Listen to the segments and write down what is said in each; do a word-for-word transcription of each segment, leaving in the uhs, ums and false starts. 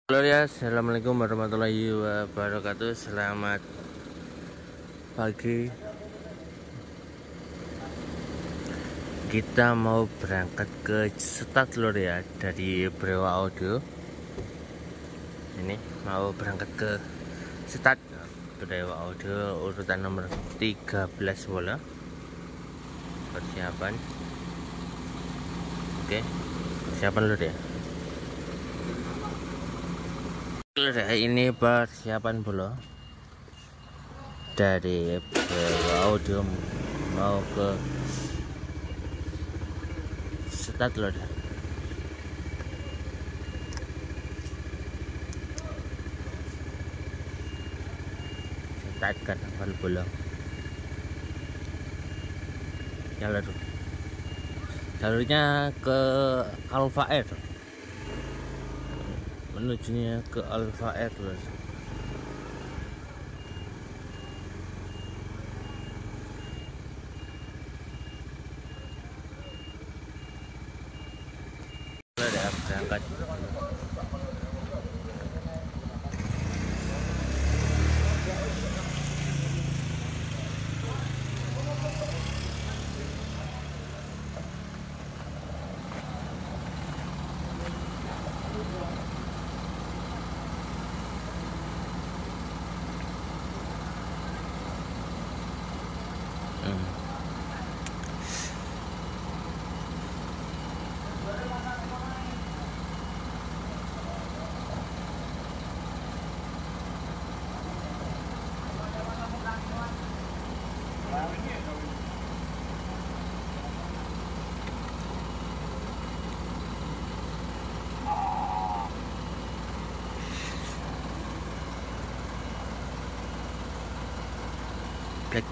Halo ya, assalamualaikum warahmatullahi wabarakatuh. Selamat pagi. Kita mau berangkat ke start lor ya dari Brewa Audio. Ini mau berangkat ke start Brewa Audio urutan nomor tiga belas bola. Persiapan. Oke, persiapan lor ya. Ini persiapan bola dari Brewa Audio mau ke start lor. Start kan awal bola. Jalur jalurnya ke Alfa Air, menujunya ke Alfa Air lor. Udah berangkat. Hmm. Black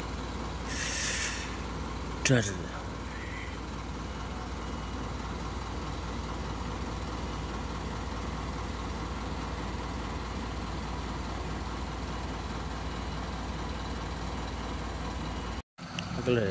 Dar. Oke lho.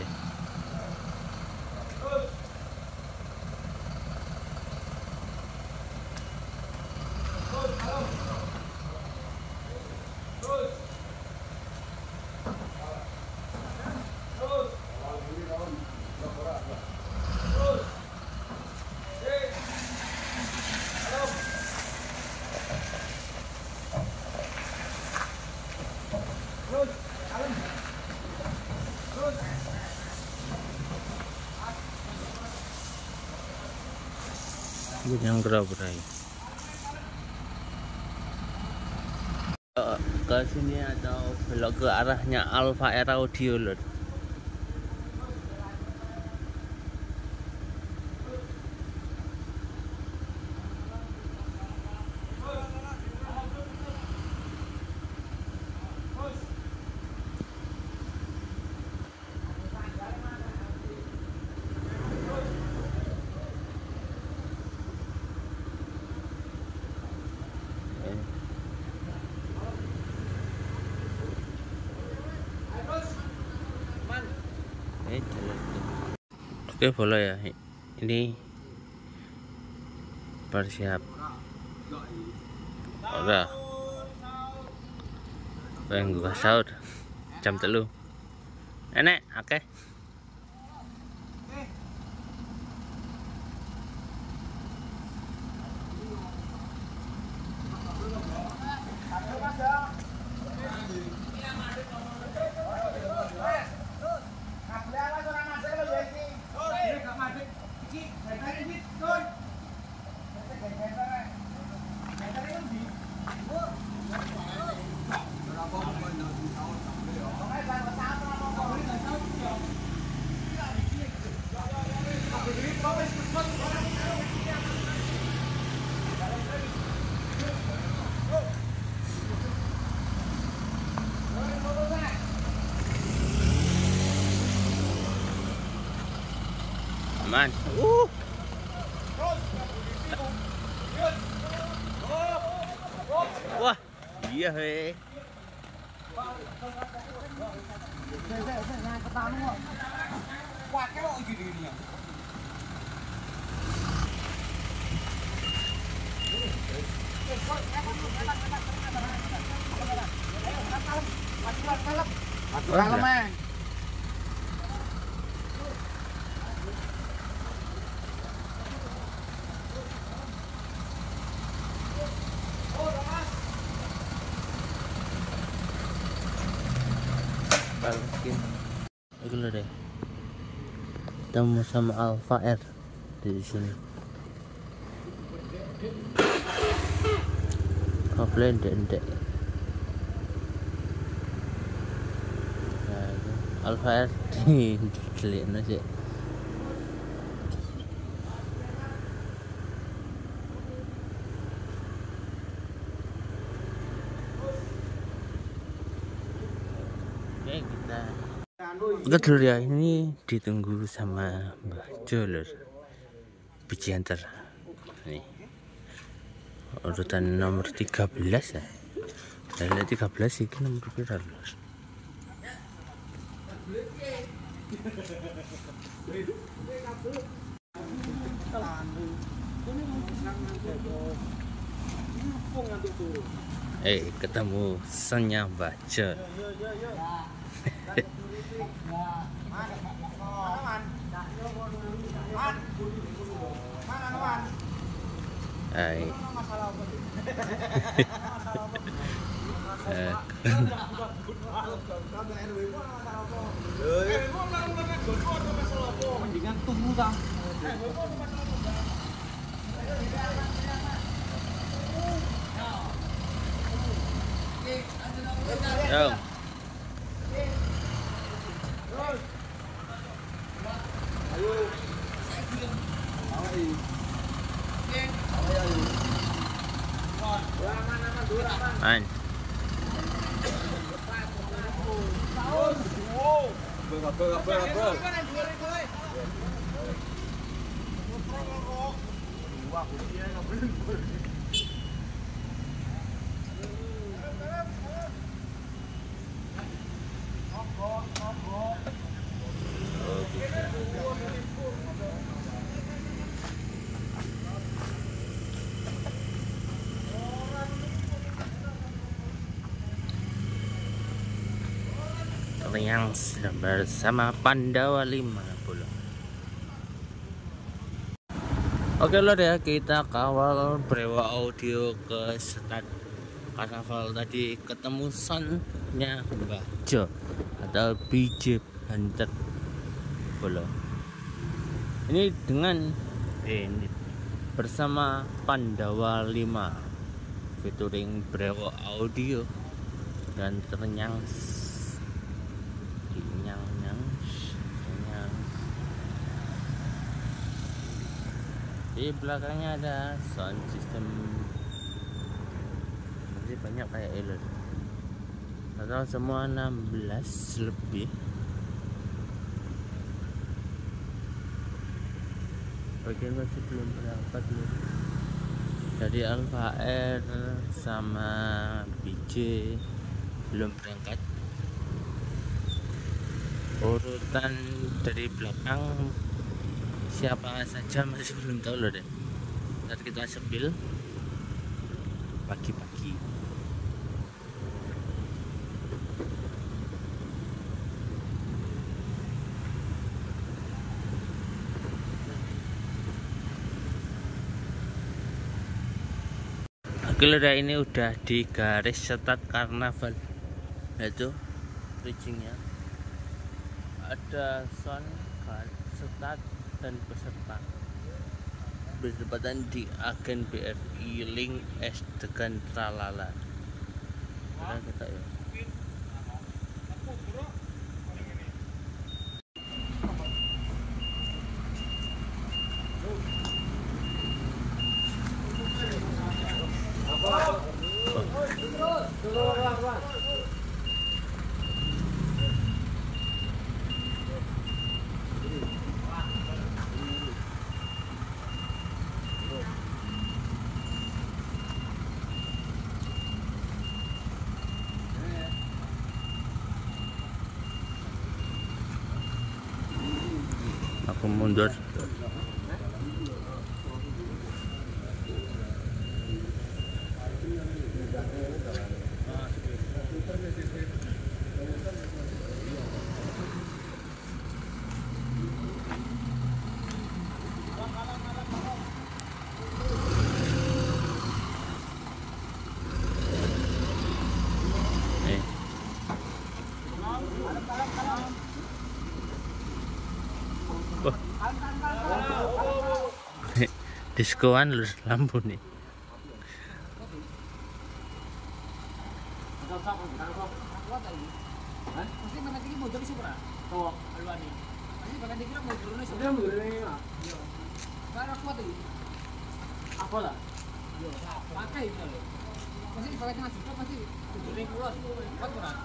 Yang gerak-gerak ke sini atau belok ke arahnya Alfa Air Audio lor. Oke bola ya, ini persiap udah pengen gua sahur jam telu enek oke. Aman. Uh. Wah, iya he. Balikin. Itu loh deh. Ketemu sama Alfa R di sini. Komplain dendek. Nah, Alfa R di delikno sih. Oke, kita Oke dulur ya, ini ditunggu sama Mbak Jo lur. Biji antar. Nih. Urutan nomor tiga belas ya. Dari tiga belas ini nomor berapa lur? Eh, ketemu Sonya Mbak Jo. Hai. Yo. Man. Yang sedang bersama Pandawa lima puluh. Oke lor ya, kita kawal Brewa Audio ke stad karnaval tadi, ketemu sonnya Mbak Jo atau B J Hunter Polo. Ini dengan eh, ini bersama Pandawa lima featuring Brewa Audio dan ternyang di belakangnya ada sound system, masih banyak kayak alert. Total semua enam belas lebih. Bagian masih belum berangkat loh. Jadi Alfa R sama B J belum berangkat. Urutan dari belakang siapa saja masih belum tahu loh deh. Nanti kita sepil pagi-pagi. Oke lho, ini udah di garis start karnaval. Itu bridgingnya. Ada sound card, start dan peserta bertepatan di agen B R I Link S Degan Tralala. Kita kita ya. Aku mundur. diskoan lur lampu nih. Mesti mana tinggi motor di Supra? Oh, aluan nih. Masih pakai dikira motor ini Supra. Iya. Barang kuat ini. Apa lah? Yo, pakai itu loh. Masih pakai tengah juta pasti tujuh ribu an. Kuat berat.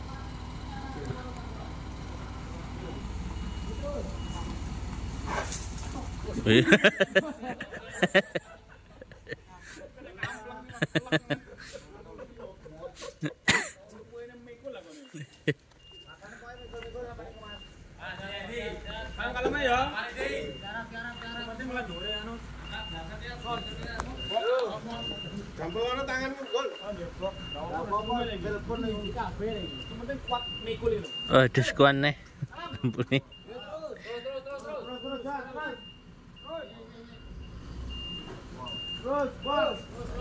Oh, diskon nih lampu nih. Terus, bos.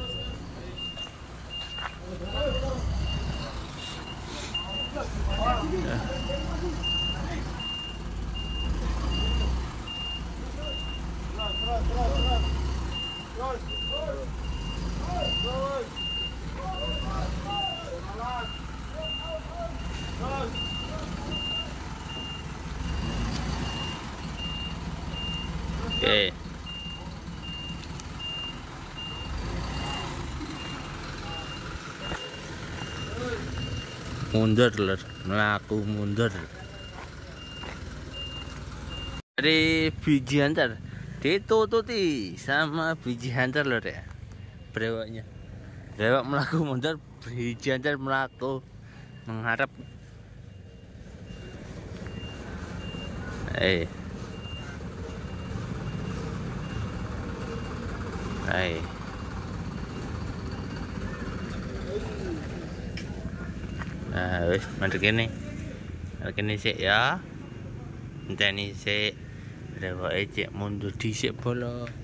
Oke. Mundur lur, melaku mundur. Dari biji hunter ditututi sama biji hunter lur ya. Brewoknya. Brewok melaku mundur, biji hunter melaku mengharap. Eh. Hai. Nah, wis mandek kene. Mandek kene sik ya. Enteni sik. Rewoke cek mundur dhisik bolo.